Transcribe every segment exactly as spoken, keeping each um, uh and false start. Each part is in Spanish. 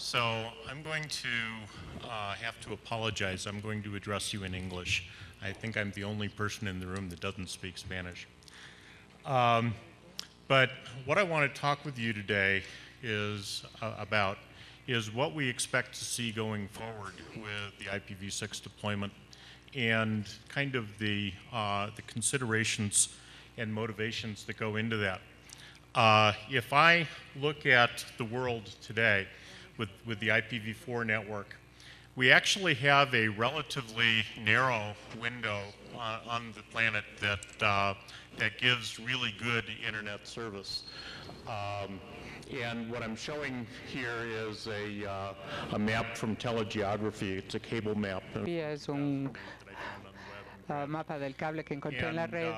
So I'm going to uh, have to apologize. I'm going to address you in English. I think I'm the only person in the room that doesn't speak Spanish. Um, but what I want to talk with you today is uh, about is what we expect to see going forward with the I P v six deployment and kind of the, uh, the considerations and motivations that go into that. Uh, if I look at the world today with, with the I P v four network, we actually have a relatively narrow window uh, on the planet that, uh, that gives really good internet service. Um, and what I'm showing here is a, uh, a map from telegeography. It's a cable map. Es un uh, mapa del cable que encontré en la red.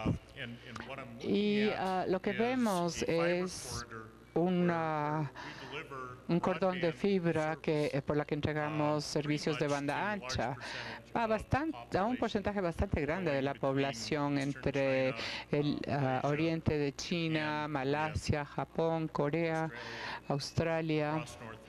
Y uh, lo que vemos es una, un cordón de fibra que, eh, por la que entregamos servicios de banda ancha a, bastante, a un porcentaje bastante grande de la población entre el uh, oriente de China, Malasia, Japón, Corea, Australia,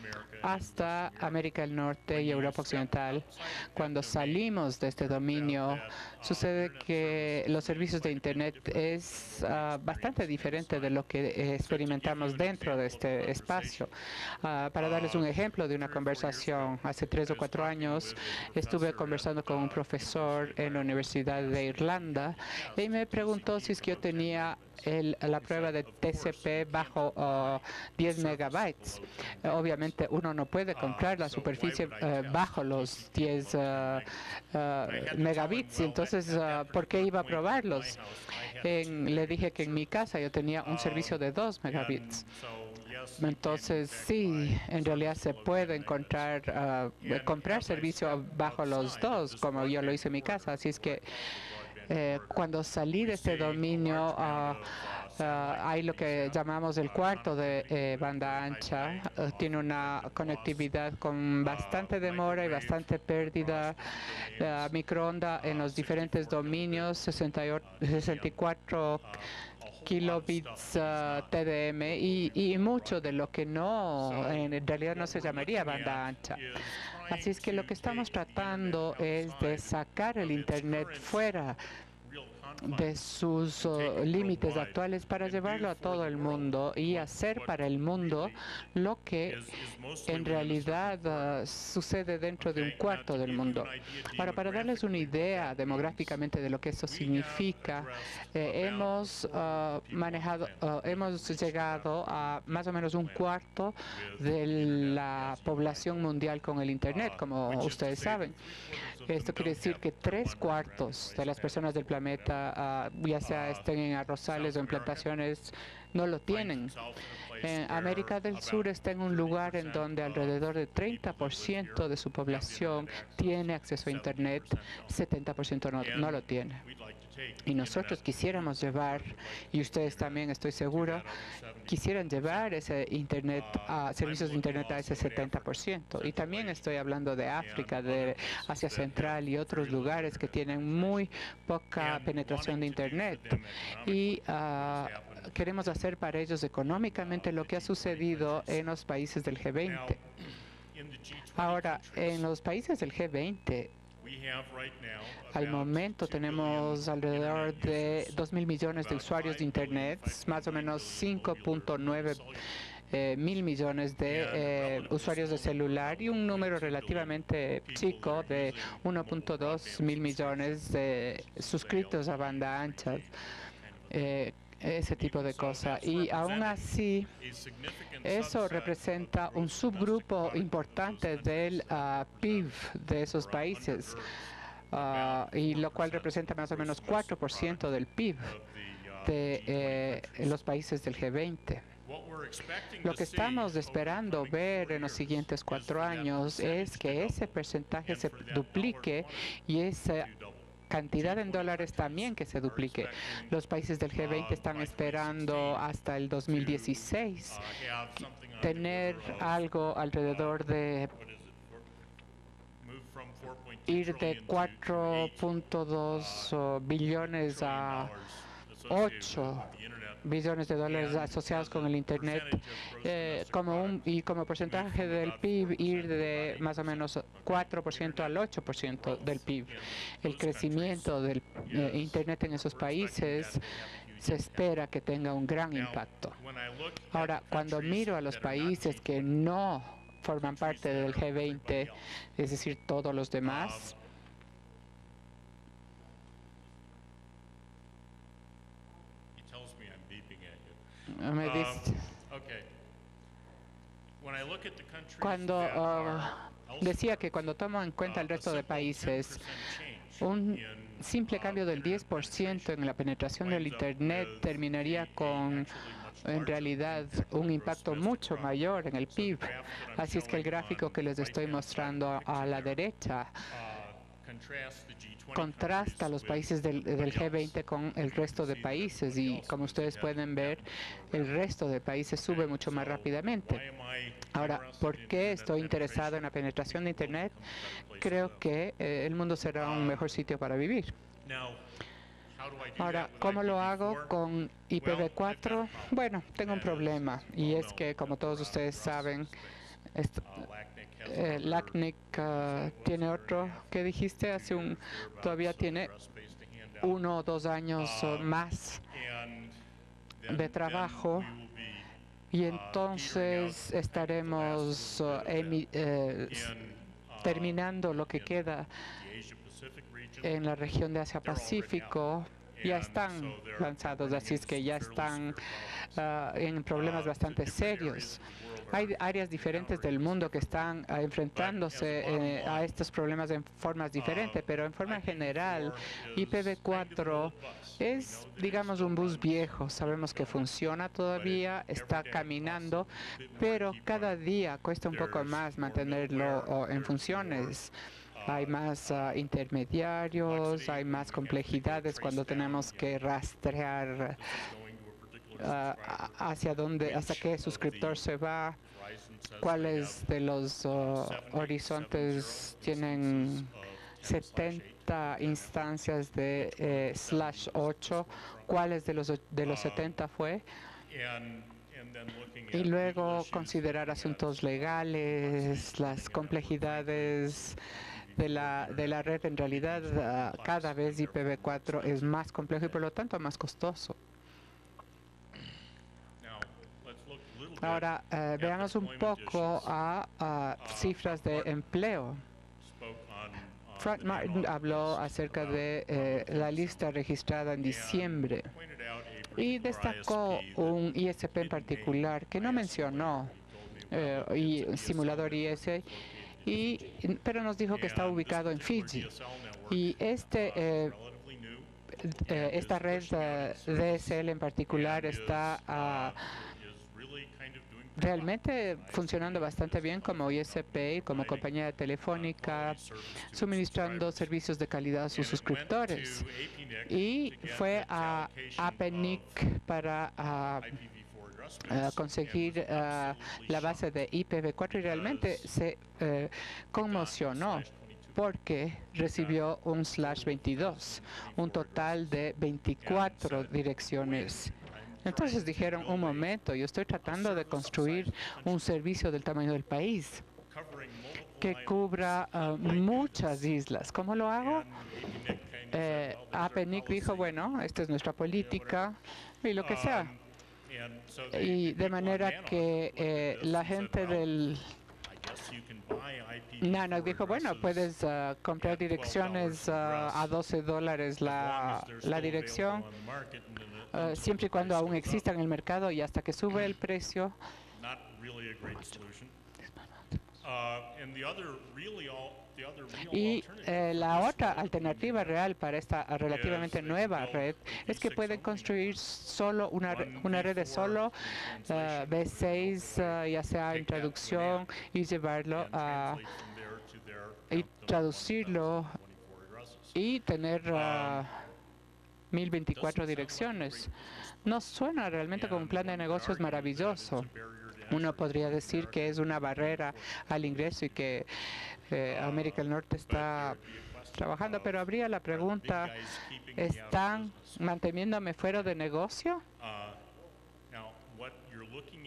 hasta América del Norte y Europa Occidental. Cuando salimos de este dominio, sucede que los servicios de Internet es uh, bastante diferente de lo que eh, experimentamos dentro de este espacio. Uh, para darles un ejemplo de una conversación, hace tres o cuatro años estuve conversando con un profesor en la Universidad de Irlanda y me preguntó si es que yo tenía El, la prueba de T C P bajo uh, diez megabytes. Uh, obviamente uno no puede comprar la superficie uh, bajo los diez uh, uh, megabits. Entonces, uh, ¿por qué iba a probarlos? En, le dije que en mi casa yo tenía un servicio de dos megabits. Entonces, sí, en realidad se puede encontrar, uh, comprar servicio bajo los dos, como yo lo hice en mi casa. Así es que Eh, cuando salí de este dominio, uh, uh, hay lo que llamamos el cuarto de eh, banda ancha. Uh, tiene una conectividad con bastante demora y bastante pérdida. Uh, microonda en los diferentes dominios, sesenta y cuatro kilobits uh, T D M y, y mucho de lo que no, en realidad no se llamaría banda ancha. Así es que lo que estamos tratando es de sacar el Internet fuera de sus uh, límites actuales para llevarlo a todo el mundo y hacer para el mundo lo que en realidad uh, sucede dentro de un cuarto del mundo. Ahora, para darles una idea demográficamente de lo que eso significa, eh, hemos uh, manejado, uh, hemos llegado a más o menos un cuarto de la población mundial con el Internet, como ustedes saben. Esto quiere decir que tres cuartos de las personas del planeta, uh, ya sea estén en arrozales o en plantaciones, no lo tienen. En América del Sur está en un lugar en donde alrededor del treinta por ciento de su población tiene acceso a Internet, setenta por ciento no, no lo tiene. Y nosotros quisiéramos llevar, y ustedes también estoy seguro, quisieran llevar ese internet a servicios de Internet a ese setenta por ciento. Y también estoy hablando de África, de Asia Central y otros lugares que tienen muy poca penetración de Internet. Y uh, queremos hacer para ellos económicamente lo que ha sucedido en los países del G veinte. Ahora, en los países del G veinte, al momento tenemos alrededor de dos mil millones de usuarios de Internet, más o menos cinco punto nueve eh, mil millones de eh, usuarios de celular y un número relativamente chico de uno punto dos mil millones de suscritos a banda ancha. Eh, ese tipo de cosas. Y aún así, eso representa un subgrupo importante del uh, P I B de esos países, uh, y lo cual representa más o menos cuatro por ciento del P I B de eh, los países del G veinte. Lo que estamos esperando ver en los siguientes cuatro años es que ese porcentaje se duplique y ese cantidad en dólares también que se duplique. Los países del G veinte están esperando hasta el dos mil dieciséis tener algo alrededor de ir de cuatro punto dos billones a ocho billones de dólares asociados con el Internet eh, como un, y como porcentaje del P I B ir de más o menos cuatro por ciento al ocho por ciento del P I B. El crecimiento del eh, Internet en esos países se espera que tenga un gran impacto. Ahora, cuando miro a los países que no forman parte del G veinte, es decir, todos los demás, me dice, cuando uh, decía que cuando tomo en cuenta el resto de países, un simple cambio del diez por ciento en la penetración del Internet terminaría con, en realidad, un impacto mucho mayor en el P I B. Así es que el gráfico que les estoy mostrando a la derecha contrasta los países del, del G veinte con el resto de países y, como ustedes pueden ver, el resto de países sube mucho más rápidamente. Ahora, ¿por qué estoy interesado en la penetración de Internet? Creo que eh, el mundo será un mejor sitio para vivir. Ahora, ¿cómo lo hago con I P v cuatro? Bueno, tengo un problema, y es que, como todos ustedes saben, Eh, LACNIC uh, tiene otro, ¿qué dijiste? Hace un, todavía tiene uno o dos años uh, más de trabajo y entonces estaremos uh, emi, eh, terminando lo que queda en la región de Asia-Pacífico. Ya están lanzados, así es que ya están uh, en problemas bastante serios. Hay áreas diferentes del mundo que están uh, enfrentándose eh, a estos problemas en formas diferentes, pero en forma general, I P v cuatro es, digamos, un bus viejo. Sabemos que funciona todavía, está caminando, pero cada día cuesta un poco más mantenerlo uh, en funciones. Hay más uh, intermediarios, hay más complejidades cuando tenemos que rastrear uh, hacia dónde, hasta qué suscriptor se va, cuáles de los uh, horizontes tienen setenta instancias de eh, slash ocho, cuáles de los, de los setenta fue. Y luego considerar asuntos legales, las complejidades de la, de la red. En realidad, uh, cada vez I P v cuatro es más complejo y por lo tanto más costoso. Ahora, uh, veamos un poco a, a cifras de empleo. Frank Martin habló acerca de eh, la lista registrada en diciembre y destacó un I S P en particular que no mencionó, eh, y simulador I S, y, pero nos dijo que está ubicado en Fiji. Y este, eh, eh, esta red uh, D S L en particular está uh, realmente funcionando bastante bien como I S P, como compañía telefónica, suministrando servicios de calidad a sus suscriptores. Y fue a APNIC para uh, uh, conseguir uh, la base de I P v cuatro y realmente se uh, conmocionó porque recibió un slash veintidós, un total de veinticuatro direcciones. Entonces dijeron, un momento, yo estoy tratando de construir un servicio del tamaño del país que cubra uh, muchas islas. ¿Cómo lo hago? Eh, APNIC dijo, bueno, esta es nuestra política y lo que sea. Y de manera que eh, la gente del NANOC dijo, bueno, puedes uh, comprar direcciones uh, a doce dólares la, la dirección, uh, siempre y cuando aún exista en el mercado y hasta que sube el precio. Y eh, la otra alternativa real para esta relativamente nueva red es que pueden construir solo una, una red de solo uh, V seis, uh, ya sea en traducción, y llevarlo a y traducirlo y tener uh, mil veinticuatro direcciones. No suena realmente como un plan de negocios maravilloso. Uno podría decir que es una barrera al ingreso y que eh, América del Norte está trabajando, pero habría la pregunta, ¿están manteniéndome fuera de negocio?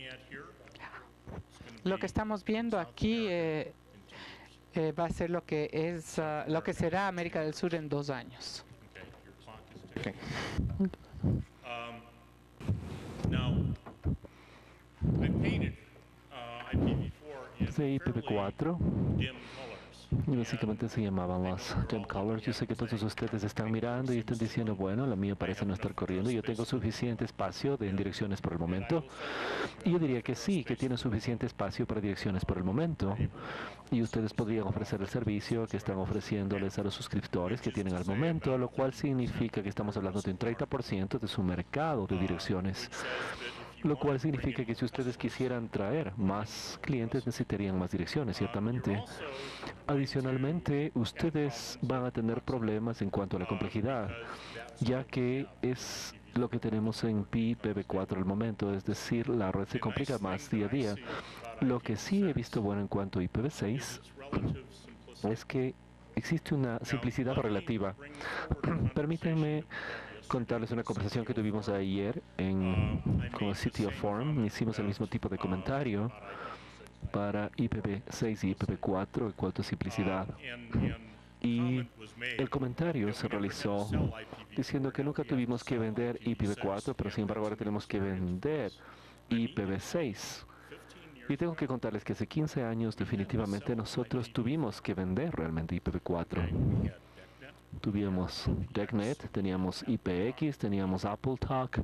Lo que estamos viendo aquí eh, eh, va a ser lo que es uh, lo que será América del Sur en dos años. Okay. Um, now, I painted uh, I P v four in I P v cuatro dim colors. y básicamente se llamaban las dim colors. Yo sé que todos ustedes están mirando y están diciendo, bueno, la mía parece no estar corriendo. Yo tengo suficiente espacio de, en direcciones por el momento. Y yo diría que sí, que tiene suficiente espacio para direcciones por el momento. Y ustedes podrían ofrecer el servicio que están ofreciéndoles a los suscriptores que tienen al momento, lo cual significa que estamos hablando de un treinta por ciento de su mercado de direcciones. Lo cual significa que si ustedes quisieran traer más clientes, necesitarían más direcciones, ciertamente. Adicionalmente, ustedes van a tener problemas en cuanto a la complejidad, ya que es lo que tenemos en I P v cuatro al momento, es decir, la red se complica más día a día. Lo que sí he visto bueno en cuanto a I P v seis es que existe una simplicidad relativa. Permítanme contarles una conversación que tuvimos ayer en, con el C T O Forum. Hicimos el mismo tipo de comentario para I P v seis y I P v cuatro en cuanto a simplicidad. Y el comentario se realizó diciendo que nunca tuvimos que vender I P v cuatro, pero sin embargo ahora tenemos que vender I P v seis. Y tengo que contarles que hace quince años definitivamente nosotros tuvimos que vender realmente I P v cuatro. Tuvimos DeckNet, teníamos I P X, teníamos AppleTalk.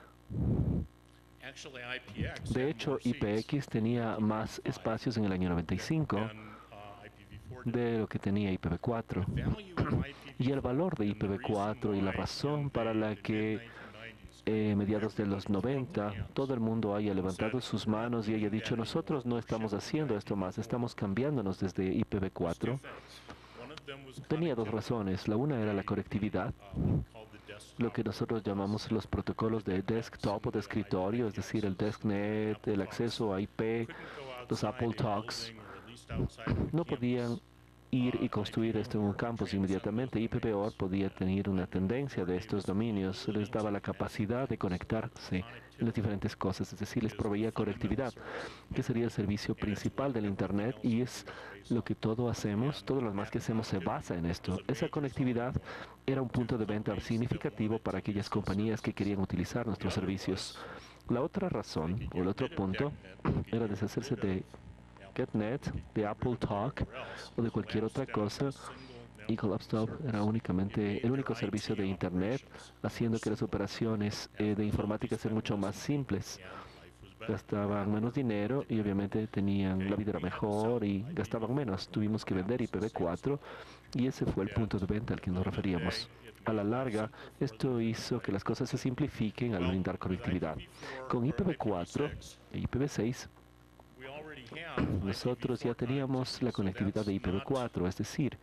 De hecho, I P X tenía más espacios en el año noventa y cinco de lo que tenía I P v cuatro. Y el valor de I P v cuatro y la razón para la que eh, mediados de los noventa todo el mundo haya levantado sus manos y haya dicho, nosotros no estamos haciendo esto más, estamos cambiándonos desde I P v cuatro, tenía dos razones. La una era la conectividad, lo que nosotros llamamos los protocolos de desktop o de escritorio, es decir, el DeskNet, el acceso a I P, los AppleTalks. No podían ir y construir esto en un campus inmediatamente. I P v O R podía tener una tendencia de estos dominios, les daba la capacidad de conectarse en las diferentes cosas, es decir, les proveía conectividad, que sería el servicio principal del Internet, y es lo que todo hacemos, todo lo más que hacemos se basa en esto. Esa conectividad era un punto de venta significativo para aquellas compañías que querían utilizar nuestros servicios. La otra razón, o el otro punto, era deshacerse de GetNet, de AppleTalk o de cualquier otra cosa. Y Collapstop era únicamente el único servicio de Internet, haciendo que las operaciones eh, de informática sean mucho más simples. Gastaban menos dinero y obviamente tenían la vida era mejor y gastaban menos. Tuvimos que vender I P v cuatro y ese fue el punto de venta al que nos referíamos. A la larga, esto hizo que las cosas se simplifiquen al brindar conectividad. Con I P v cuatro e I P v seis, nosotros ya teníamos la conectividad de I P v cuatro, es decir,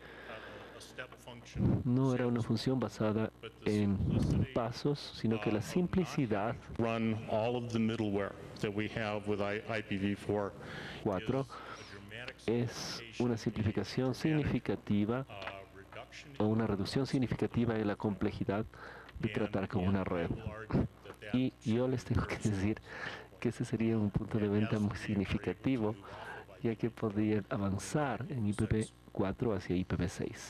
no era una función basada en pasos, sino que la simplicidad cuatro es una simplificación significativa o una reducción significativa en la complejidad de tratar con una red. Y yo les tengo que decir que ese sería un punto de venta muy significativo, ya que podrían avanzar en I P v cuatro hacia I P v seis.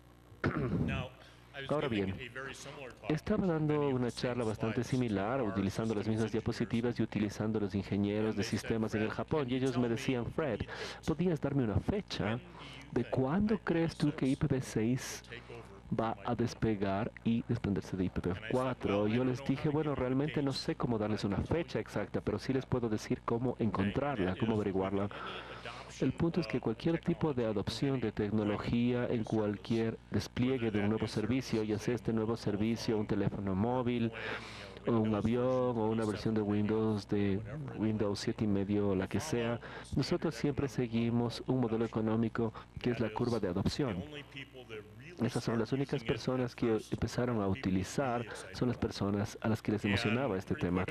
Ahora bien, estaba dando una charla bastante similar, utilizando las mismas diapositivas y utilizando los ingenieros de sistemas en el Japón, y ellos me decían, Fred, ¿podrías darme una fecha de cuándo crees tú que I P v seis va a despegar y desprenderse de I P v cuatro? Yo les dije, bueno, realmente no sé cómo darles una fecha exacta, pero sí les puedo decir cómo encontrarla, cómo averiguarla. El punto es que cualquier tipo de adopción de tecnología en cualquier despliegue de un nuevo servicio, ya sea este nuevo servicio, un teléfono móvil, o un avión, o una versión de Windows, de Windows siete y medio, o la que sea, nosotros siempre seguimos un modelo económico que es la curva de adopción. Esas son las únicas personas que empezaron a utilizar, son las personas a las que les emocionaba este tema.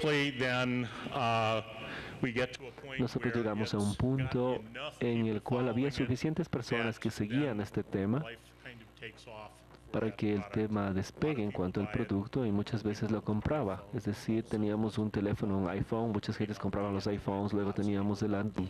Nosotros llegamos a un punto en el cual había suficientes personas que seguían este tema para que el tema despegue en cuanto al producto y muchas veces lo compraba. Es decir, teníamos un teléfono, un iPhone, muchas gentes compraban los iPhones, luego teníamos el Android.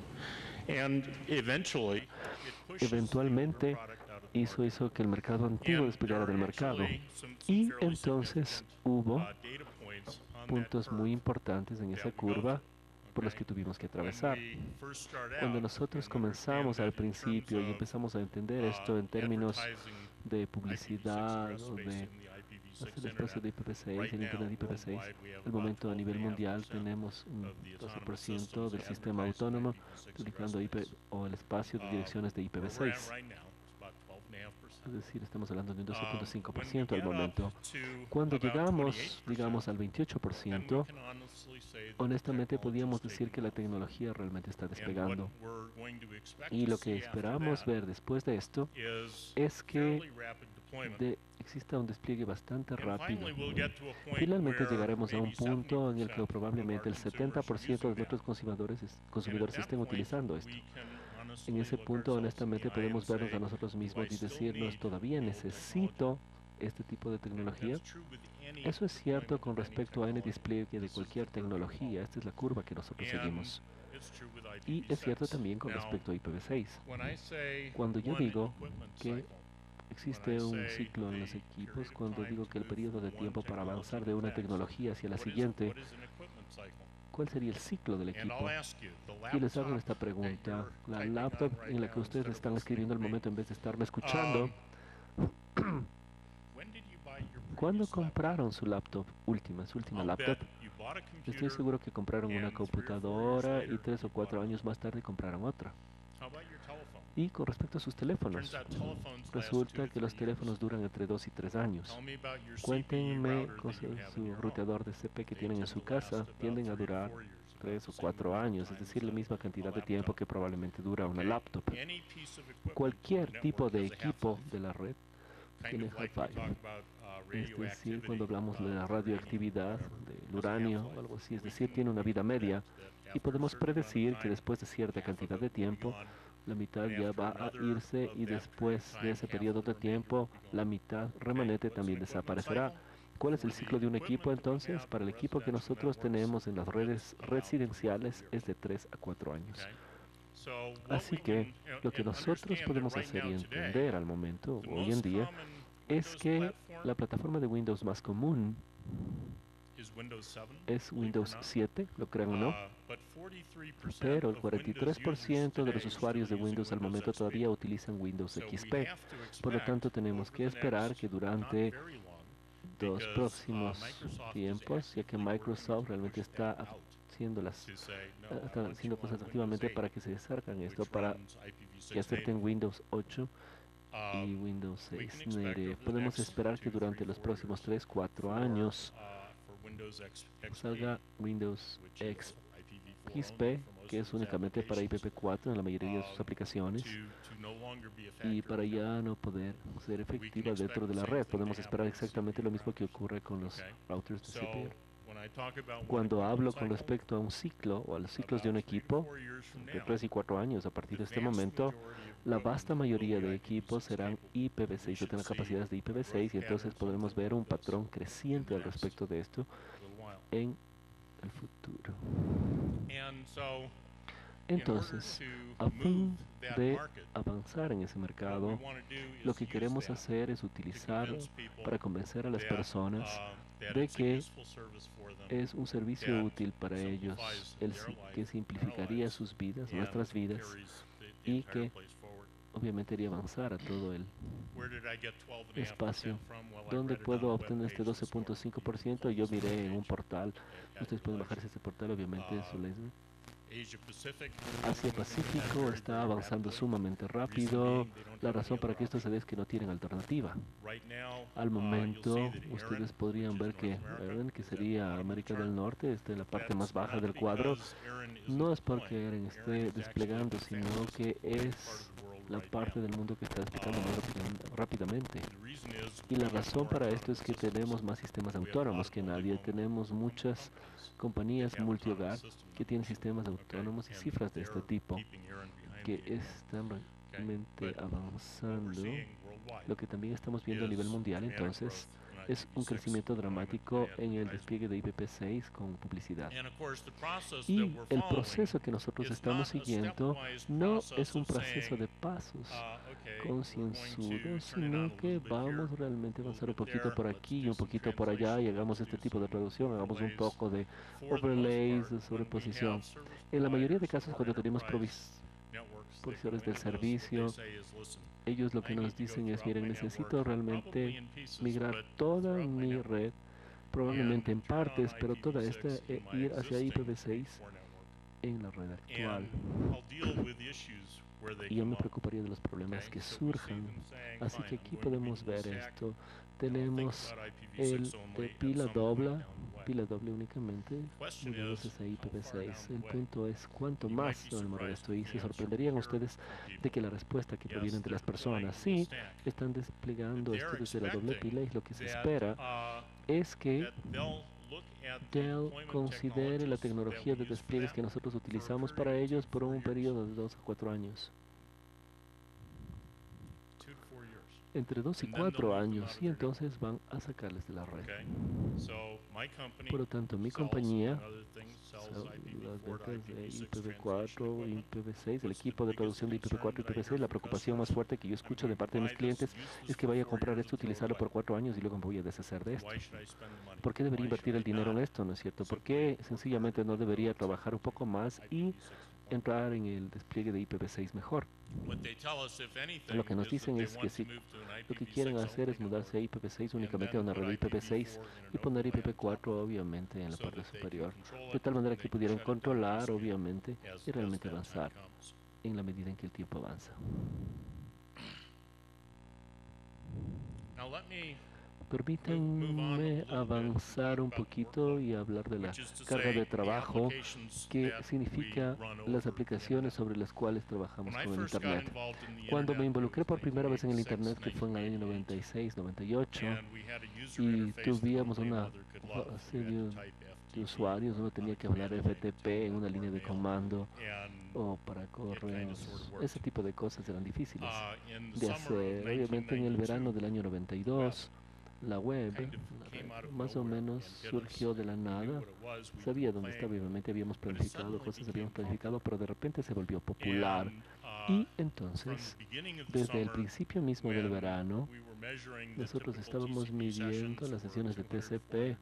Eventualmente hizo eso que el mercado antiguo despegara del mercado. Y entonces hubo puntos muy importantes en esa curva por los que tuvimos que atravesar. Cuando nosotros comenzamos al principio y empezamos a entender esto en términos de publicidad o de hacer espacio de I P v seis, el Internet I P v seis, al momento a nivel mundial tenemos un doce por ciento del sistema autónomo publicando I P o el espacio de direcciones de I P v seis. Es decir, estamos hablando de un doce punto cinco por ciento al momento. Cuando llegamos, digamos, al veintiocho por ciento, honestamente podíamos decir que la tecnología realmente está despegando. Y lo que esperamos ver después de esto es que de, exista un despliegue bastante rápido. Finalmente llegaremos a un punto en el que probablemente el setenta por ciento de nuestros consumidores, consumidores estén utilizando esto. En ese punto, honestamente, podemos vernos a nosotros mismos y decirnos, ¿todavía necesito este tipo de tecnología? Eso es cierto con respecto a N despliegue de cualquier tecnología. Esta es la curva que nosotros seguimos. Y es cierto también con respecto a I P v seis. Cuando yo digo que existe un ciclo en los equipos, cuando digo que el periodo de tiempo para avanzar de una tecnología hacia la siguiente, ¿cuál sería el ciclo del equipo? Y les hago esta pregunta. La laptop en la que ustedes están escribiendo al momento en vez de estarme escuchando, ¿cuándo compraron su laptop última, su última laptop? Estoy seguro que compraron una computadora y tres o cuatro años más tarde compraron otra. Y con respecto a sus teléfonos, resulta que los teléfonos duran entre dos y tres años. Cuéntenme con su, su ruteador de C P que tienen en su casa, tienden a durar tres o cuatro años, es decir, la misma cantidad de tiempo que probablemente dura una laptop. Cualquier tipo de equipo de la red tiene half-life. Es decir, cuando hablamos de la radioactividad, del uranio o algo así, es decir, tiene una vida media y podemos predecir que después de cierta cantidad de tiempo, la mitad ya va a irse y después de ese periodo de tiempo, la mitad remanente también desaparecerá. ¿Cuál es el ciclo de un equipo entonces? Para el equipo que nosotros tenemos en las redes residenciales es de tres a cuatro años. Así que lo que nosotros podemos hacer y entender al momento, hoy en día, es que la plataforma de Windows más común es Windows siete, lo crean o no, pero el cuarenta y tres por ciento de los usuarios de Windows al momento todavía utilizan Windows X P. Por lo tanto, tenemos que esperar que durante los próximos tiempos, ya que Microsoft realmente está haciendo, las, está haciendo cosas activamente para que se desarguen esto, para que acepten Windows ocho y Windows seis. Podemos esperar que durante los próximos tres, cuatro años salga Windows X P, que es únicamente para I P v cuatro en la mayoría de sus aplicaciones, y para ya no poder ser efectiva dentro de la red. Podemos esperar exactamente lo mismo que ocurre con los routers de C P R. Cuando hablo con respecto a un ciclo o a los ciclos de un equipo, de tres y cuatro años a partir de este momento, la vasta mayoría de equipos serán I P v seis, o tendrán capacidades de I P v seis, y entonces podremos ver un patrón creciente al respecto de esto en el futuro. Entonces, a fin de avanzar en ese mercado, lo que queremos hacer es utilizar para convencer a las personas de que es un servicio útil para ellos, el, que simplificaría sus vidas, nuestras vidas, y que obviamente haría avanzar a todo el espacio. ¿Dónde puedo obtener este doce punto cinco por ciento? Yo miré en un portal. Ustedes pueden bajarse este portal, obviamente, en su lesbian. Asia Pacífico está avanzando sumamente rápido. La razón para que esto se dé es que no tienen alternativa. Al momento, ustedes podrían ver que, ¿ven? que sería América del Norte, está en la parte más baja del cuadro. No es porque Eren esté desplegando, sino que es la parte del mundo que está desplegando más rápidamente. Y la razón para esto es que tenemos más sistemas autónomos que nadie. Tenemos muchas compañías multihogar que tienen sistemas autónomos y cifras de este tipo que están realmente avanzando Lo que también estamos viendo a nivel mundial, entonces, es un crecimiento dramático en el despliegue de I P v seis con publicidad. Y el proceso que nosotros estamos siguiendo no es un proceso de pasos concienzudos, sino que vamos realmente a avanzar un poquito por aquí y un poquito por allá y hagamos este tipo de traducción, hagamos un poco de overlays, de sobreposición. En la mayoría de casos, cuando tenemos provisores del servicio, ellos lo que nos dicen es, miren, necesito realmente migrar toda mi red, probablemente en partes, pero toda esta eh, ir hacia I P v seis en la red actual. Y yo me preocuparía de los problemas que surjan. Así que aquí podemos ver esto. Tenemos el de pila doble, pila doble únicamente, moviéndose a I P v seis. El punto es cuánto más se demora esto. Y se sorprenderían ustedes de que la respuesta que proviene de las personas, sí, están desplegando esto desde la doble pila y lo que se espera es que Dell considere la tecnología de despliegues que nosotros utilizamos para ellos por un periodo de dos a cuatro años. Entre dos y cuatro años, y entonces van a sacarles de la red. Por lo tanto, mi compañía, las ventas de I P v cuatro, I P v seis, el equipo de traducción de I P v cuatro y I P v seis, la preocupación más fuerte que yo escucho de parte de mis clientes es que vaya a comprar esto, utilizarlo por cuatro años y luego me voy a deshacer de esto. ¿Por qué debería invertir el dinero en esto, no es cierto? ¿Por qué sencillamente no debería trabajar un poco más y entrar en el despliegue de I P v seis mejor? Lo que nos dicen es que si lo que quieren hacer es mudarse a I P v seis únicamente a una red de I P v seis y poner I P v cuatro obviamente en la parte superior, de tal manera que pudieran controlar obviamente y realmente avanzar en la medida en que el tiempo avanza. Permítanme avanzar un poquito y hablar de la carga de trabajo, que significa las aplicaciones sobre las cuales trabajamos con el Internet. Cuando me involucré por primera vez en el Internet, que fue en el año noventa y seis, noventa y ocho, y tuvimos una serie de usuarios, uno tenía que hablar F T P en una línea de comando o para correos. Ese tipo de cosas eran difíciles de hacer. Obviamente en el verano del año noventa y dos, la web, la red, más o menos surgió de la nada. Sabía dónde estaba, obviamente habíamos planificado cosas, habíamos planificado, pero de repente se volvió popular. Y entonces, desde el principio mismo del verano, nosotros estábamos midiendo las sesiones de T C P,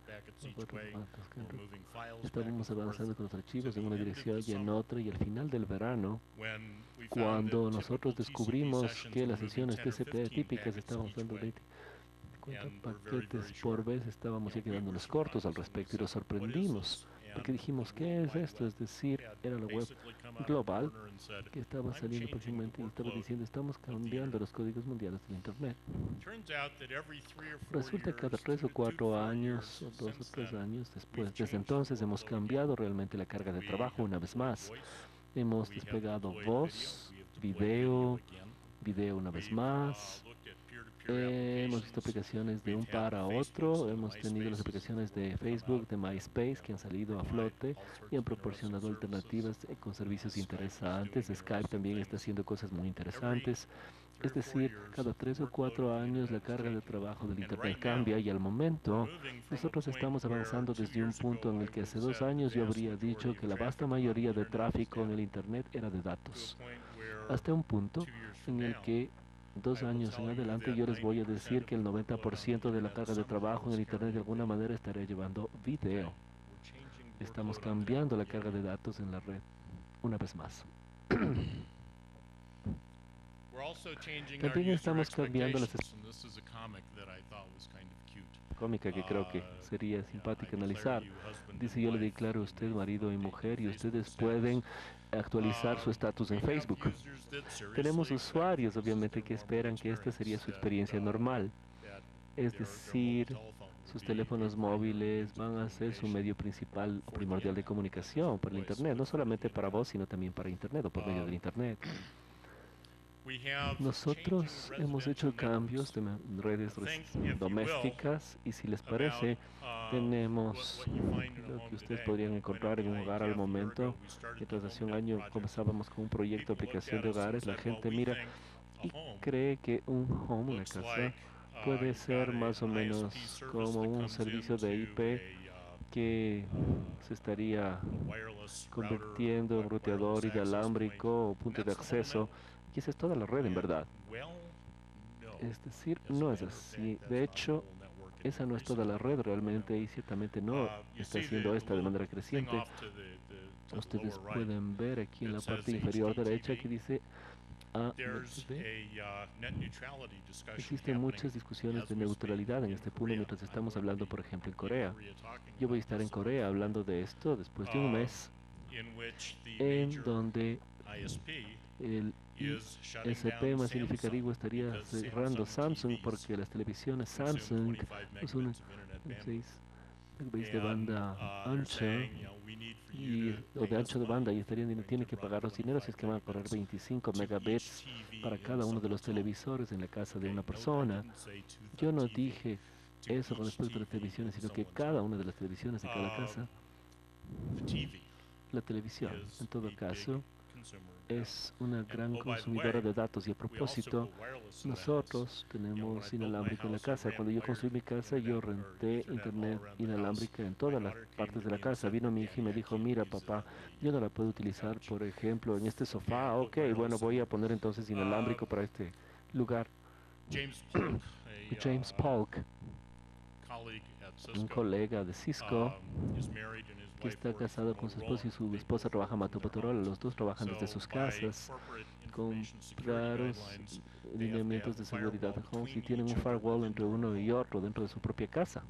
estábamos avanzando con los archivos en una dirección y en otra, y al final del verano, cuando nosotros descubrimos que las sesiones T C P típicas estaban usando veinte paquetes por vez, estábamos ya quedándonos cortos al respecto y nos sorprendimos porque dijimos, ¿qué es esto? Es decir, era la web global que estaba saliendo próximamente y estaba diciendo, estamos cambiando los códigos mundiales del Internet. Resulta que cada tres o cuatro años, o dos o tres años después, desde entonces hemos cambiado realmente la carga de trabajo una vez más. Hemos desplegado voz, video, video una vez más. Eh, hemos visto aplicaciones de un par a otro, hemos tenido las aplicaciones de Facebook, de MySpace, que han salido a flote y han proporcionado alternativas eh, con servicios interesantes. Skype también está haciendo cosas muy interesantes. Es decir, cada tres o cuatro años la carga de trabajo del Internet cambia y al momento nosotros estamos avanzando desde un punto en el que hace dos años yo habría dicho que la vasta mayoría de tráfico en el Internet era de datos, hasta un punto en el que dos años en adelante yo les voy a decir que el noventa por ciento de la carga de trabajo en el Internet de alguna manera estará llevando video. Estamos cambiando la carga de datos en la red una vez más. También estamos cambiando las cómica que creo que sería simpática analizar. Dice, yo le declaro a usted marido y mujer y ustedes pueden actualizar su estatus en Facebook. Tenemos usuarios, obviamente, que esperan que esta sería su experiencia normal. Es decir, sus teléfonos móviles van a ser su medio principal o primordial de comunicación para el Internet, no solamente para voz, sino también para Internet o por medio del Internet. Nosotros hemos hecho cambios de redes domésticas y si les parece, tenemos lo que ustedes podrían encontrar en un hogar al momento. Mientras hace un año comenzábamos con un proyecto de aplicación de hogares, la gente mira, y cree que un home, una casa, puede ser más o menos como un servicio de I P que se estaría convirtiendo en ruteador inalámbrico o punto de acceso, y esa es toda la red en verdad. Es decir, no es así. De hecho, esa no es toda la red realmente y ciertamente no está haciendo esta de manera creciente. Ustedes pueden ver aquí en la parte inferior derecha que dice A N T V. Existen muchas discusiones de neutralidad en este punto mientras estamos hablando, por ejemplo, en Corea. Yo voy a estar en Corea hablando de esto después de un mes, en donde el I S P más significativo estaría cerrando Samsung porque las televisiones Samsung son seis megabytes de banda ancha y, o de ancho de banda y estarían, tienen que pagar los dineros si es que van a correr veinticinco megabits para cada uno de los televisores en la casa de una persona. Yo no dije eso con respecto a las televisiones, sino que cada una de las televisiones de cada casa, la televisión, en todo caso, es una gran consumidora de datos y a propósito, nosotros tenemos inalámbrico en la casa. Cuando yo construí mi casa, yo renté internet inalámbrica en todas las partes de la casa. Vino mi hija y me dijo, mira papá, yo no la puedo utilizar, por ejemplo, en este sofá. Ok, bueno, voy a poner entonces inalámbrico para este lugar. James Polk, un colega de Cisco, que está casado con su esposa y su esposa trabaja en Motorola. Los dos trabajan desde sus casas con claros lineamientos de seguridad en home y tienen un firewall entre uno y otro dentro de su propia casa.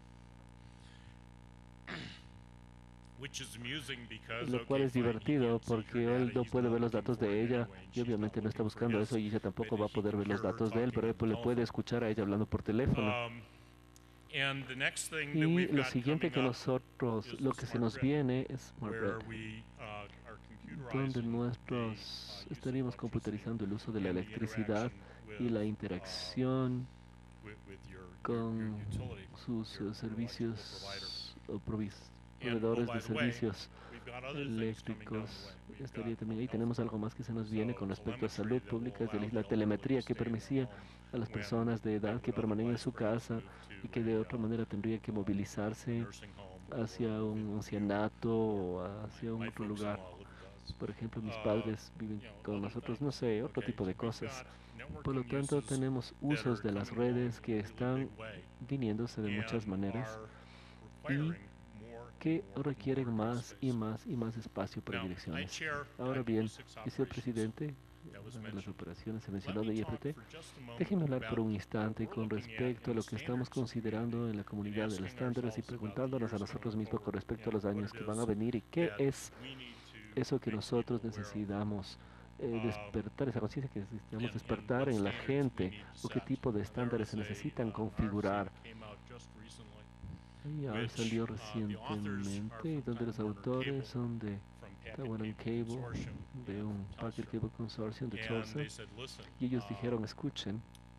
Lo cual es divertido porque él no puede ver los datos de ella y obviamente no está buscando eso y ella tampoco va a poder ver los datos de él, pero él le puede escuchar a ella hablando por teléfono. Y lo siguiente que nosotros, lo que se nos viene es SmartRed, donde nosotros estaríamos computarizando el uso de la electricidad y la interacción con sus uh, servicios o proveedores de servicios eléctricos. Estaría también ahí. Tenemos algo más que se nos viene con respecto a salud pública, es de la telemetría que permitía a las personas de edad que permanecen en su casa y que de otra manera tendría que movilizarse hacia un ancianato o hacia un otro lugar. Por ejemplo, mis padres viven con nosotros, no sé, otro tipo de cosas. Por lo tanto, tenemos usos de las redes que están viniéndose de muchas maneras y que requieren más y más y más espacio para direcciones. Ahora bien, yo soy el presidente de las operaciones se mencionó de I F T. Déjenme hablar por un instante con respecto a lo que estamos considerando en la comunidad de los estándares y preguntándonos a nosotros mismos con respecto a los años que van a venir y qué es eso que nosotros necesitamos eh, despertar, esa conciencia que necesitamos despertar en la gente o qué tipo de estándares se necesitan configurar. Y ahora salió recientemente y donde los autores son de Taiwan Cable, de un Packet Cable Consortium de Tulsa, y ellos dijeron, escuchen,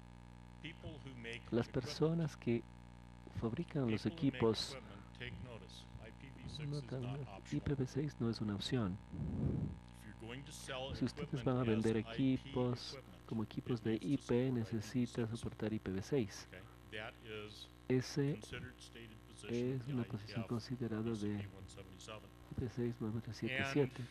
las personas que fabrican los equipos notan, I P v seis no es una opción. Si ustedes van a vender equipos como equipos de I P, necesita soportar I P v seis. Ese es una posición considerada de I P seis nueve tres siete siete.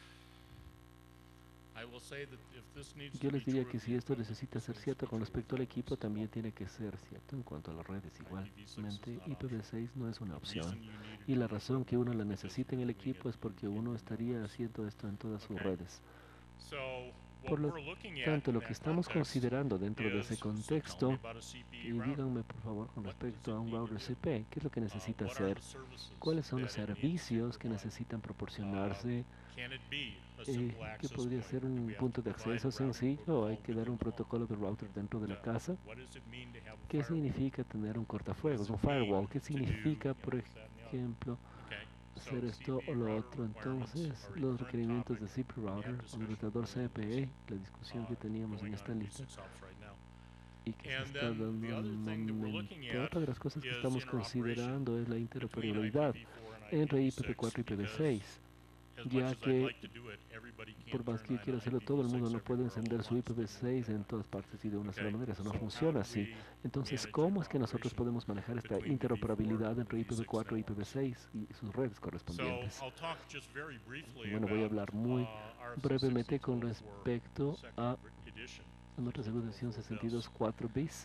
Yo les diría que si esto necesita ser cierto con respecto al equipo, también tiene que ser cierto en cuanto a las redes. Igualmente, I P v seis no es una opción. Y la razón que uno la necesita en el equipo es porque uno estaría haciendo esto en todas sus redes. Por lo tanto, lo que estamos considerando dentro de ese contexto, y díganme por favor con respecto a un router C P, ¿qué es lo que necesita hacer? ¿Cuáles son los servicios que necesitan proporcionarse? Eh, ¿Qué podría ser un punto de acceso sencillo? ¿Hay que dar un protocolo de router dentro de la casa? ¿Qué significa tener un cortafuegos, un firewall? ¿Qué significa, por ejemplo, hacer esto o lo otro? Entonces, los requerimientos de C P Router o el routador C P E, la discusión que teníamos en esta lista y que se está dando en el momento. Otra de las cosas que estamos considerando es la interoperabilidad entre I P v cuatro y I P v seis. ya que por más que yo quiera hacerlo, todo el mundo no puede encender su I P v seis en todas partes y de una sola manera. Eso no funciona así. Entonces, ¿cómo es que nosotros podemos manejar esta interoperabilidad entre I P v cuatro y I P v seis y sus redes correspondientes? Bueno, voy a hablar muy brevemente con respecto a nuestra segunda edición sesenta y dos punto cuatro bis.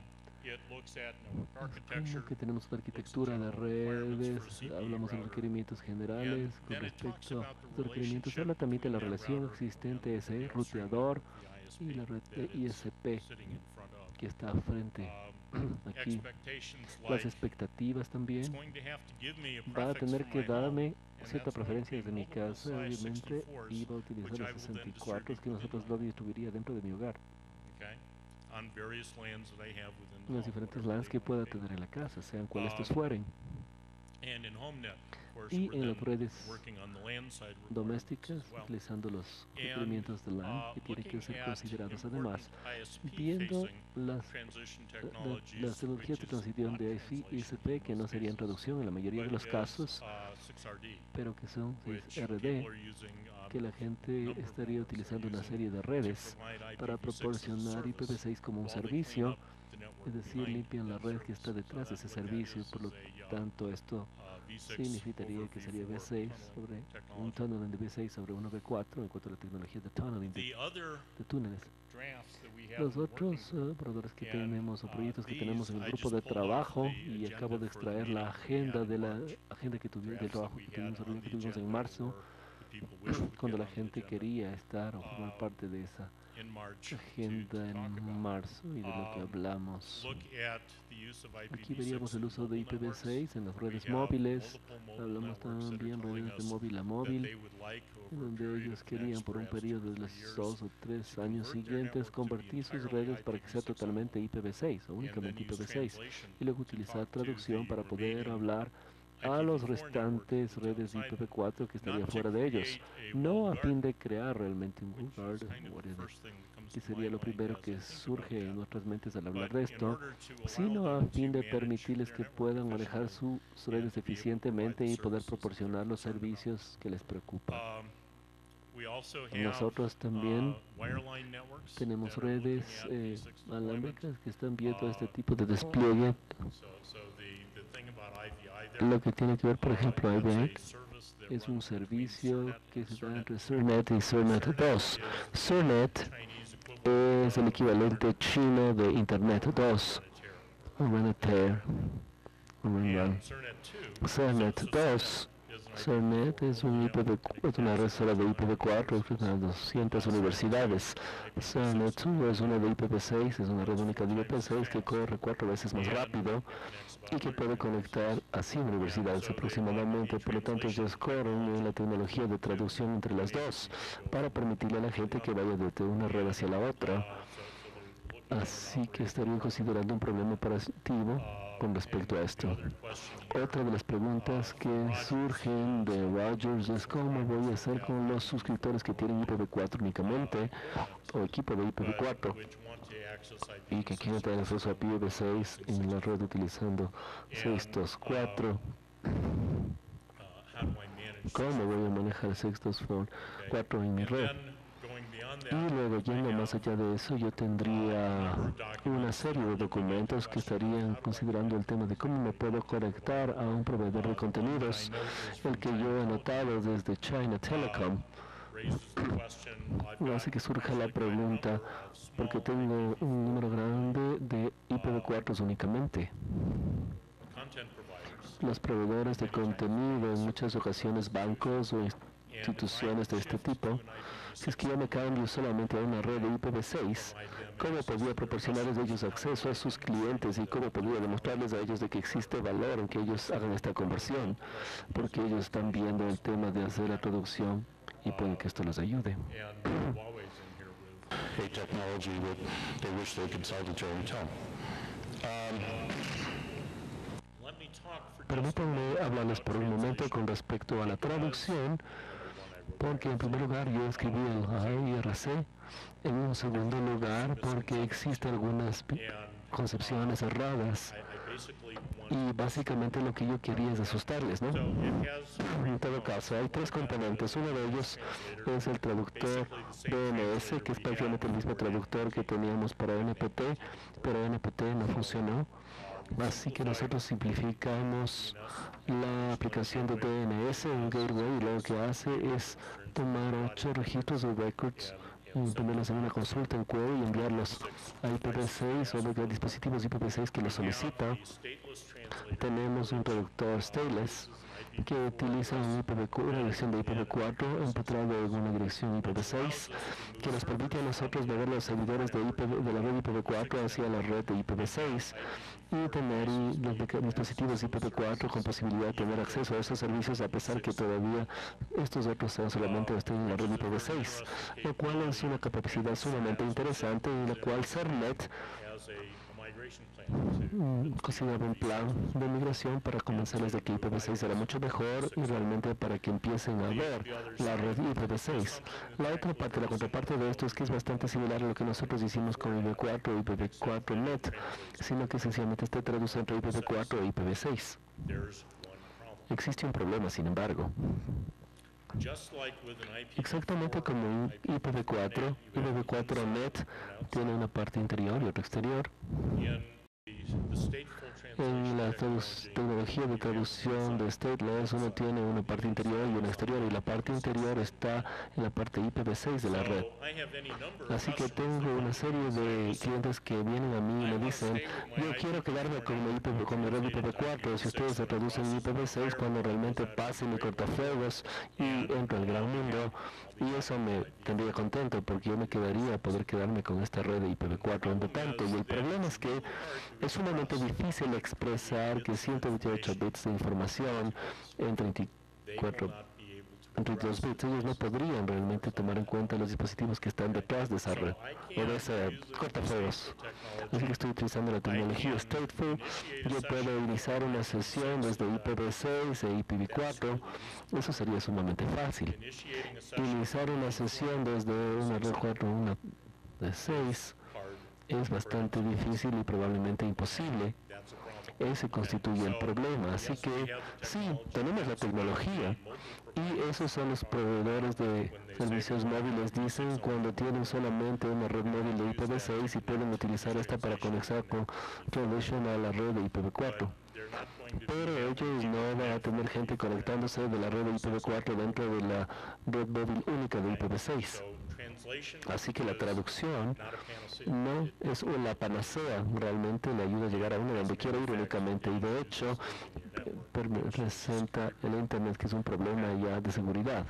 Como que tenemos una arquitectura de redes, hablamos de los requerimientos generales, con respecto a los requerimientos, habla también de la relación existente ese ruteador y la red de I S P que está frente aquí. Las expectativas también. Va a tener que darme cierta preferencia desde mi casa, obviamente, y va a utilizar los sesenta y cuatro que nosotros lo distribuiría dentro de mi hogar. Los diferentes LANs que pueda tener en la casa, sean cuales estos fueren. Y en las redes domésticas, utilizando los requerimientos de LAN que tienen que ser considerados además, viendo las, la, las tecnologías de transición de I S P que no serían traducción en la mayoría de los casos, pero que son seis R D, que la gente estaría utilizando una serie de redes para proporcionar I P v seis como un servicio, es decir, limpian la red que está detrás de ese servicio. Por lo tanto, esto significaría que sería V seis sobre un tunneling de V seis sobre uno V cuatro en cuanto a la tecnología de tunneling de, de túneles. Los otros uh, proveedores que tenemos o proyectos que tenemos en el grupo de trabajo, y acabo de extraer la agenda de la agenda que tuvimos, del trabajo que tuvimos, que tuvimos en marzo, cuando la gente quería estar o formar parte de esa agenda en marzo y de lo que hablamos. Aquí veríamos el uso de I P v seis en las redes móviles. Hablamos también de redes de móvil a móvil, donde ellos querían por un periodo de los dos o tres años siguientes convertir sus redes para que sea totalmente I P v seis o únicamente I P v seis, y luego utilizar traducción para poder hablar a los restantes redes I P v cuatro que estarían fuera de ellos, no a fin de crear realmente un boulevard, que sería lo primero que surge en nuestras mentes al hablar de esto, sino a fin de permitirles que puedan manejar sus redes eficientemente y poder proporcionar los servicios que les preocupan. Nosotros también tenemos redes eh, alámbricas que están viendo este tipo de despliegue. Lo que tiene que ver, por ejemplo, I V I es un servicio que se da entre CERNET y CERNET dos. CERNET es el equivalente chino de Internet dos, Reneter, CERNET dos. CERNET es un I P v, es una red sola de I P v cuatro que tiene doscientas universidades. CERNET dos es una de I P v seis, es una red única de I P v seis que corre cuatro veces más rápido y que puede conectar a cien universidades aproximadamente. Por lo tanto, ellos corren en la tecnología de traducción entre las dos para permitirle a la gente que vaya desde una red hacia la otra. Así que estarían considerando un problema operativo con respecto a esto. Otra de las preguntas que surgen de Rogers es cómo voy a hacer con los suscriptores que tienen I P v cuatro únicamente o equipo de I P v cuatro y que quieren tener acceso a I P v seis en la red utilizando seiscientos cuatro. ¿Cómo voy a manejar seiscientos cuatro en mi red? Y luego, yendo más allá de eso, yo tendría una serie de documentos que estarían considerando el tema de cómo me puedo conectar a un proveedor de contenidos, el que yo he anotado desde China Telecom. Hace que surja la pregunta, porque tengo un número grande de I P v cuatro únicamente. Los proveedores de contenido, en muchas ocasiones bancos o instituciones de este tipo, si es que yo me cambio solamente a una red de I P v seis, ¿cómo podría proporcionarles a ellos acceso a sus clientes y cómo podría demostrarles a ellos de que existe valor en que ellos hagan esta conversión? Porque ellos están viendo el tema de hacer la traducción y puede que esto les ayude. Permítanme hablarles por un momento con respecto a la traducción, porque en primer lugar yo escribí el A I R C, en un segundo lugar porque existen algunas concepciones erradas Y básicamente lo que yo quería es asustarles, ¿no? En todo caso, hay tres componentes. Uno de ellos es el traductor D N S, que es prácticamente el mismo traductor que teníamos para N P T, pero N P T no funcionó. Así que nosotros simplificamos la aplicación de D N S en Gateway y lo que hace es tomar ocho registros de records y ponerlos en una consulta en Query y enviarlos a I P v seis o a dispositivos I P v seis que lo solicita. Tenemos un traductor stateless que utiliza un I P v, una dirección de I P v cuatro empotrado en una dirección I P v seis que nos permite a nosotros mover los servidores de, I P v, de la red I P v cuatro hacia la red de I P v seis y tener los dispositivos I P v cuatro con posibilidad de tener acceso a esos servicios a pesar que todavía estos otros sean solamente estén en la red I P v seis, lo cual es una capacidad sumamente interesante y la cual CERNet consideraba un plan de migración para convencerles de que I P v seis era mucho mejor y realmente para que empiecen a ver la red I P v seis. La otra parte, la contraparte de esto es que es bastante similar a lo que nosotros hicimos con I P v cuatro y I P v cuatro net, sino que sencillamente está traducido entre I P v cuatro e I P v seis. Existe un problema, sin embargo. Exactamente como en I P v cuatro, I P v cuatro net tiene una parte interior y otra exterior. En la tecnología de traducción de stateless uno tiene una parte interior y una exterior, y la parte interior está en la parte I P v seis de la red. Así que tengo una serie de clientes que vienen a mí y me dicen, yo quiero quedarme con mi, I P v, con mi red I P v cuatro, si ustedes se traducen I P v seis cuando realmente pase mi cortafuegos y entro al gran mundo. Y eso me tendría contento porque yo me quedaría a poder quedarme con esta red de I P v cuatro entre tanto. Y el problema es que es sumamente difícil expresar que ciento veintiocho bits de información en treinta y cuatro, en treinta y dos bits, ellos no podrían realmente tomar en cuenta los dispositivos que están detrás de esa red o de ese cortafuegos. Así que estoy utilizando la tecnología Stateful. Yo puedo iniciar una sesión desde I P v seis e I P v cuatro. Eso sería sumamente fácil. Iniciar una sesión desde una red cuatro o una de seis es bastante difícil y probablemente imposible. Ese constituye el problema. Así que sí, tenemos la tecnología y esos son los proveedores de servicios móviles, dicen, cuando tienen solamente una red móvil de I P v seis y pueden utilizar esta para conectar con Translation a la red de I P v cuatro. Pero ellos no van a tener gente conectándose de la red de I P v cuatro dentro de la red móvil única de I P v seis. Así que la traducción no es la panacea, realmente le ayuda a llegar a uno donde quiere ir únicamente, y de hecho presenta el Internet, que es un problema ya de seguridad.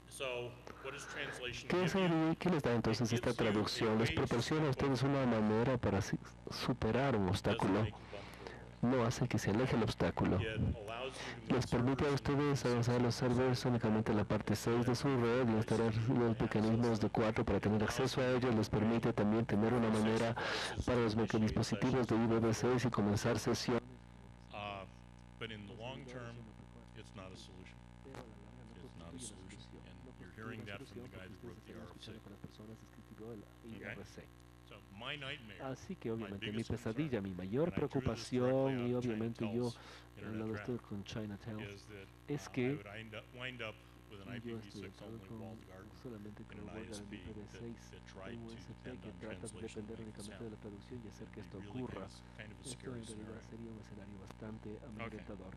¿Qué, es el, ¿Qué les da entonces esta traducción? Les proporciona a ustedes una manera para superar un obstáculo. No hace que se aleje el obstáculo. Les permite a ustedes avanzar los servers únicamente en la parte seis de su red y instalar los mecanismos de cuatro para tener acceso a ellos. Les permite también tener una manera para los dispositivos de I P v seis y comenzar sesiones. Uh, but in the long term, it's not a solution. It's not a solution. And you're hearing that from the guy that wrote the R F C. Okay? So my nightmare, Así que obviamente mi pesadilla, mi mayor preocupación, y obviamente yo he hablado esto con Chinatown, es que yo estoy atado con, solamente con un I P v seis, un U S P que trata de depender únicamente de la traducción y hacer que esto ocurra. Esto en realidad sería un escenario bastante amedrentador.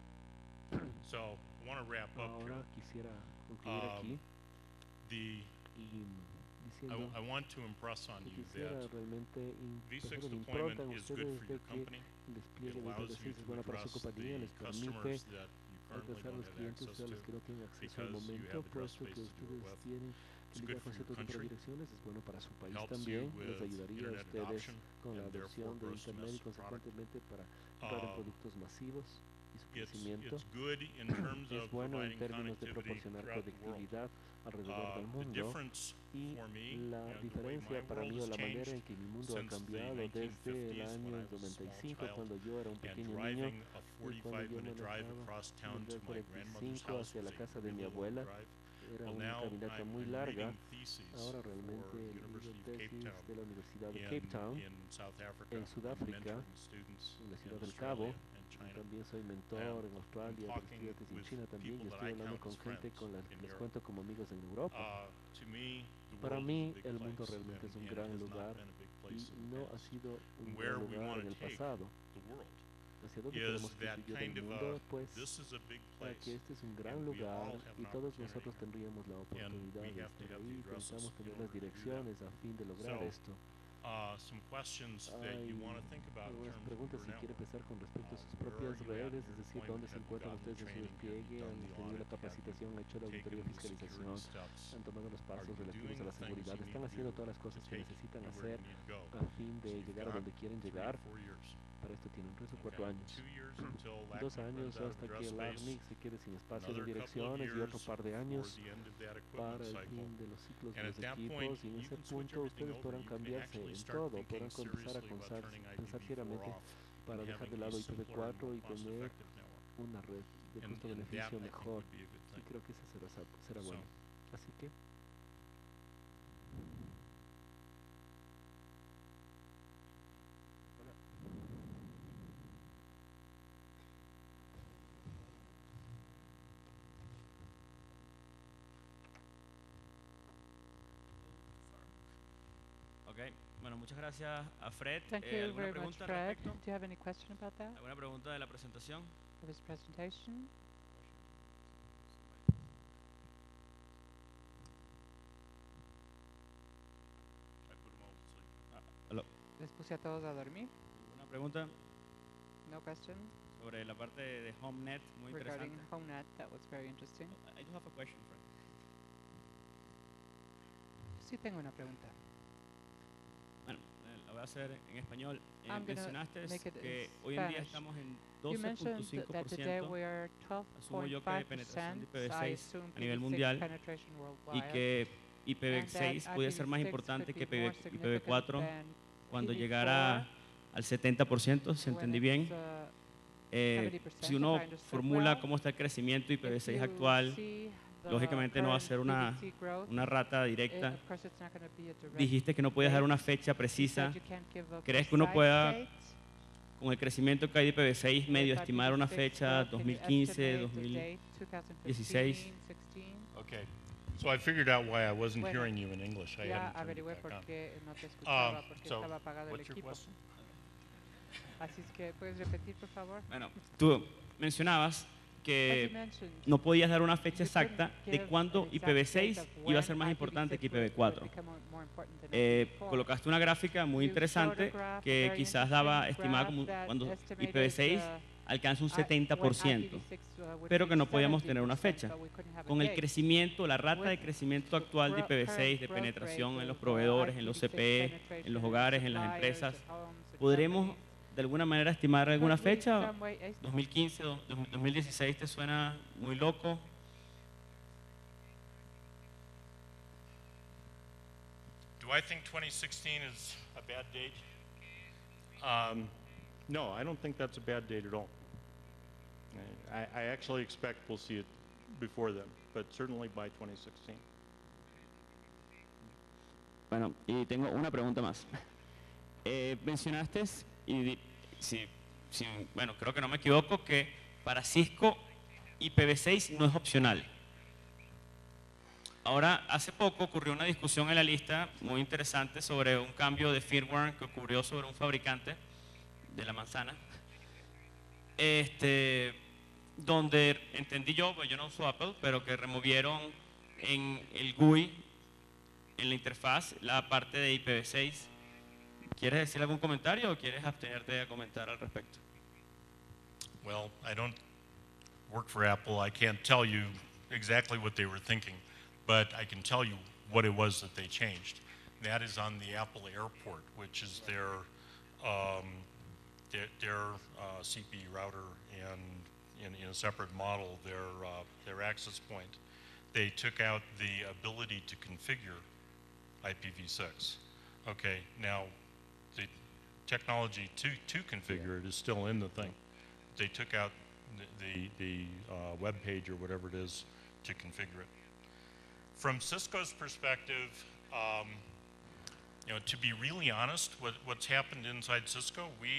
Ahora quisiera concluir aquí y diciendo I, I want to impress on you quisiera that realmente V six impronta en deployment is good ustedes for de your que company. el It despliegue de allows I P v you seis es to bueno para su address compañía, the les permite customers that you currently alcanzar don't los have clientes access a los to que no tienen acceso al because you momento, have address puesto que space to do it ustedes with. tienen It's que good lidiar for con your ciertos tipos de country. direcciones, es bueno para su país Helps también, you les with ayudaría a internet ustedes adoption con la and adopción therefore de gross Internet y domestic product. consecuentemente para entrar en Um, productos masivos y su It's, crecimiento. it's good in terms Es of bueno en providing términos de connectivity proporcionar throughout the world. conectividad alrededor Uh, del the mundo, difference y for me, la you know, the way diferencia my para world mí, o has la manera changed en que mi mundo ha since the cambiado desde el nineteen fifties when año I was a noventa y small cinco, child cuando yo era un and pequeño niño, driving a y cuando forty-five yo minute drive manejaba across en town el to my cuarenta y grandmother's cinco house hacia was la a casa de mi really long abuela. drive. Era Well, una now caminata I'm, muy I'm larga. reading theses Ahora for realmente the libro University of Cape tesis Town de la Universidad de in, Cape Town in South Africa, en Sudáfrica, mentoring students en la in ciudad del Australia Cabo, and También soy mentor en Australia de estudiantes y en China también. Y estoy hablando con gente con las que les cuento como amigos en Europa. Para mí, el mundo realmente es un gran lugar y no ha sido un gran lugar en el pasado. ¿Hacia dónde queremos que llegue el mundo? Pues para que este es un gran lugar y todos nosotros tendríamos la oportunidad de estar ahí y pensamos tener las direcciones a fin de lograr esto. Uh, some questions that you want to think about in Algunas terms preguntas of si your quiere network. pensar con respecto a sus Uh, propias where are you at redes, in es your decir, deployment? dónde se Have you encuentran gotten ustedes en su training? despliegue, Have you han done the tenido la audit? Have you capacitación, han hecho la taken auditoría y the fiscalización, security steps? han tomado los Are pasos you relativos doing a la the things seguridad, you need están to haciendo do todas las to cosas que take necesitan you where hacer you need to go? a fin So de you've llegar a got donde quieren three llegar. to four years. Para esto tienen tres o Okay, cuatro años. two years until Dos LACNIC años runs out of hasta address que el space. LACNIC se quede sin espacio de Another couple of direcciones y otro years par de for años the end of that equipment para el cycle. fin de los ciclos de And los at that equipos point, y en you ese can switch punto everything ustedes over. podrán You can cambiarse actually en start todo, thinking podrán comenzar a seriously about pensar, turning pensar I P v four seriamente off para and dejar de having lado a I P v simpler and cuatro more y tener cost-effective network. una red de And, and that, costo-beneficio I think, mejor. would be a good Y thing. creo que eso será, será So, bueno. Así que Ok, bueno, muchas gracias a Fred. Thank Eh, you ¿Alguna very much, pregunta al Fred. respecto? Do you have any question about that, ¿Alguna pregunta de la presentación? of his presentation? I put 'em all to sleep. Ah, aló. Les puse a todos a dormir. ¿Alguna pregunta No question sobre la parte de HomeNet? Muy regarding interesante. HomeNet. That was very interesting. I I do have a question, Fred. Sí tengo una pregunta. Bueno, eh, la voy a hacer en español. Eh, I'm gonna mencionaste make it in que hoy en día Spanish. estamos en You mentioned th- that today doce punto cinco por ciento we are asumo yo que de twelve point five penetración de percent, I P v I seis assume a nivel P V six mundial penetration y worldwide, que I P v and that seis podía ser más I P v six importante could que be more I P v significant cuatro than cuando P V llegara al setenta por ciento, si four when entendí it's, bien. uh, Eh, seventy percent, si if uno I understood formula well. cómo está el crecimiento I P v If seis you actual, see the lógicamente no va a current ser una, P V C growth, una rata it- directa. of course it's not gonna be a direct Dijiste que no podías dar una rate. fecha You said precisa. you can't give a ¿Crees que uno precise pueda, date con el crecimiento que hay de I P v seis, medio with I P v estimar una six fecha growth? Can you dos mil quince, estimate dos the mil date, twenty dieciséis? fifteen, sixteen? Okay, so I figured out why I wasn't Bueno, hearing you in English. I Ya hadn't turned it averigüé back por on. qué no te escuchaba, Um, porque so, estaba apagado el what's your equipo. question? Así es que, ¿puedes repetir, por favor? Bueno, tú mencionabas What que you mentioned, no podías dar una fecha you couldn't exacta de give cuándo an I P v exact date seis of iba a when ser más I P v importante six que I P would- v cuatro. would become more important than Eh, I P v four. colocaste una gráfica muy You showed a interesante graph, a que very quizás daba interesting estimada graph como that cuando I P v estimated, seis uh, alcanza un I- setenta por when ciento, I P v six, uh, would pero que reach no podíamos tener una seventy fecha. percent, but we couldn't have a Con el date. crecimiento, la rata de With crecimiento the actual de I P v current seis, de growth penetración rate en los of, uh, proveedores, en los I P v six C P E, en penetration los in hogares, en las suppliers, empresas, in homes, in ¿podremos companies, de alguna manera estimar alguna could we fecha? some way est- ¿dos mil quince, do- do- dos mil dieciséis te suena muy loco? Do I think twenty sixteen is a bad date? Um, no, I don't think that's a bad date at all. I, I actually expect we'll see it before then, but certainly by twenty sixteen. Bueno, y tengo una pregunta más. Eh, mencionaste, y di- si, si- bueno, creo que no me equivoco, que para Cisco I P v seis no es opcional. Ahora, hace poco ocurrió una discusión en la lista muy interesante sobre un cambio de firmware que ocurrió sobre un fabricante de la manzana, este, donde entendí yo, pues yo no uso Apple, pero que removieron en el G U I, en la interfaz, la parte de I P v seis. ¿Quieres decir algún comentario o quieres abstenerte a comentar al respecto? Well, I don't work for Apple. I can't tell you exactly what they were thinking, but I can tell you what it was that they changed. That is on the Apple Airport, which is their um, their, their uh, C P E router and in, in a separate model, their uh, their access point. They took out the ability to configure I P v six. Okay, now the technology to, to configure it is still in the thing. They took out the, the, the uh, web page or whatever it is to configure it. From Cisco's perspective, um, you know, to be really honest, what, what's happened inside Cisco, we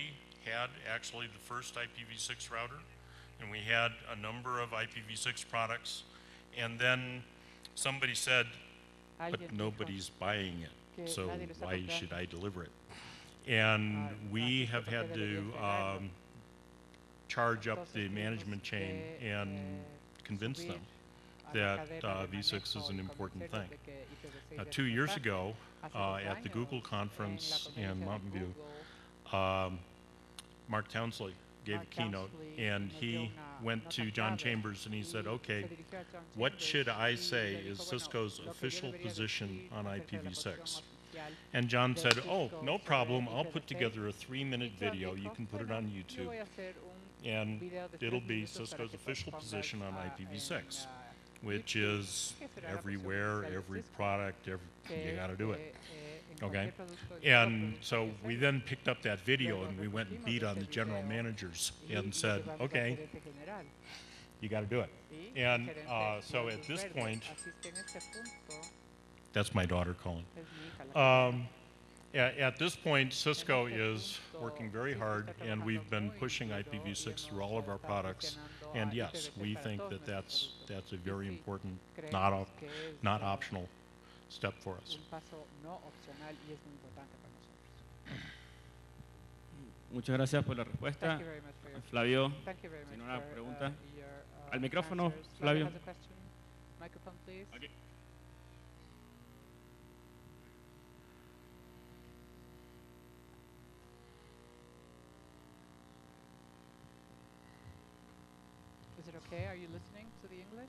had actually the first I P v six router, and we had a number of I P v six products, and then somebody said, but nobody's buying it, so why should I deliver it? And we have had to um, charge up the management chain and convince them that uh, v six is an important thing. Uh, two years ago, uh, at the Google conference in Mountain View, um, Mark Townsley gave a keynote, and he went to John Chambers and he said, okay, what should I say is Cisco's official position on I P v six? And John said, oh, no problem, I'll put together a three-minute video, you can put it on YouTube, and it'll be Cisco's official position on I P v six, which is everywhere, every product, every, you gotta do it. Okay, and so we then picked up that video and we went and beat on the general managers and said, okay, you got to do it. And uh, so at this point, that's my daughter calling. Um, at, at this point, Cisco is working very hard, and we've been pushing I P v six through all of our products. And yes, we think that that's that's a very important, not op not optional step for us. Muchas gracias por la respuesta. Flavio, ¿tiene una pregunta? Al micrófono, Flavio. Aquí. Is it okay? Are you listening to the English?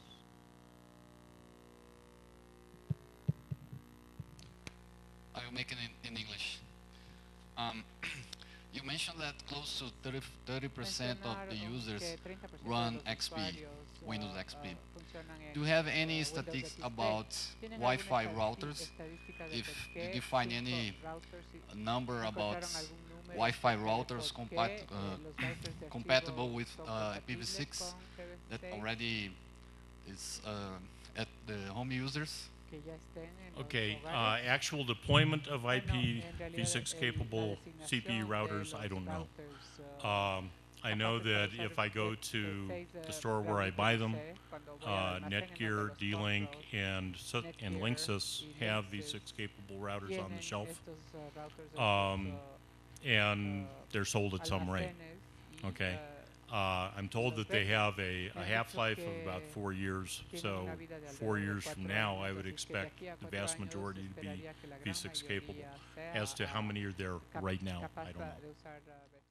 I will make it in, in English. Um, you mentioned that close to thirty percent of the users run X P, Windows X P. Do you have any statistics about Wi-Fi routers? If did you find any number about Wi-Fi routers compat uh, compatible with uh, I P v six that already is uh, at the home users? Okay, uh, actual deployment of I P v six capable C P U routers, I don't know. Um, I know that if I go to the store where I buy them, uh, Netgear, D-Link, and, and Linksys have v six capable routers on the shelf, um, and they're sold at some rate. Okay. Uh, I'm told that they have a, a half-life of about four years, so four years from now I would expect the vast majority to be v six capable. As to how many are there right now, I don't know.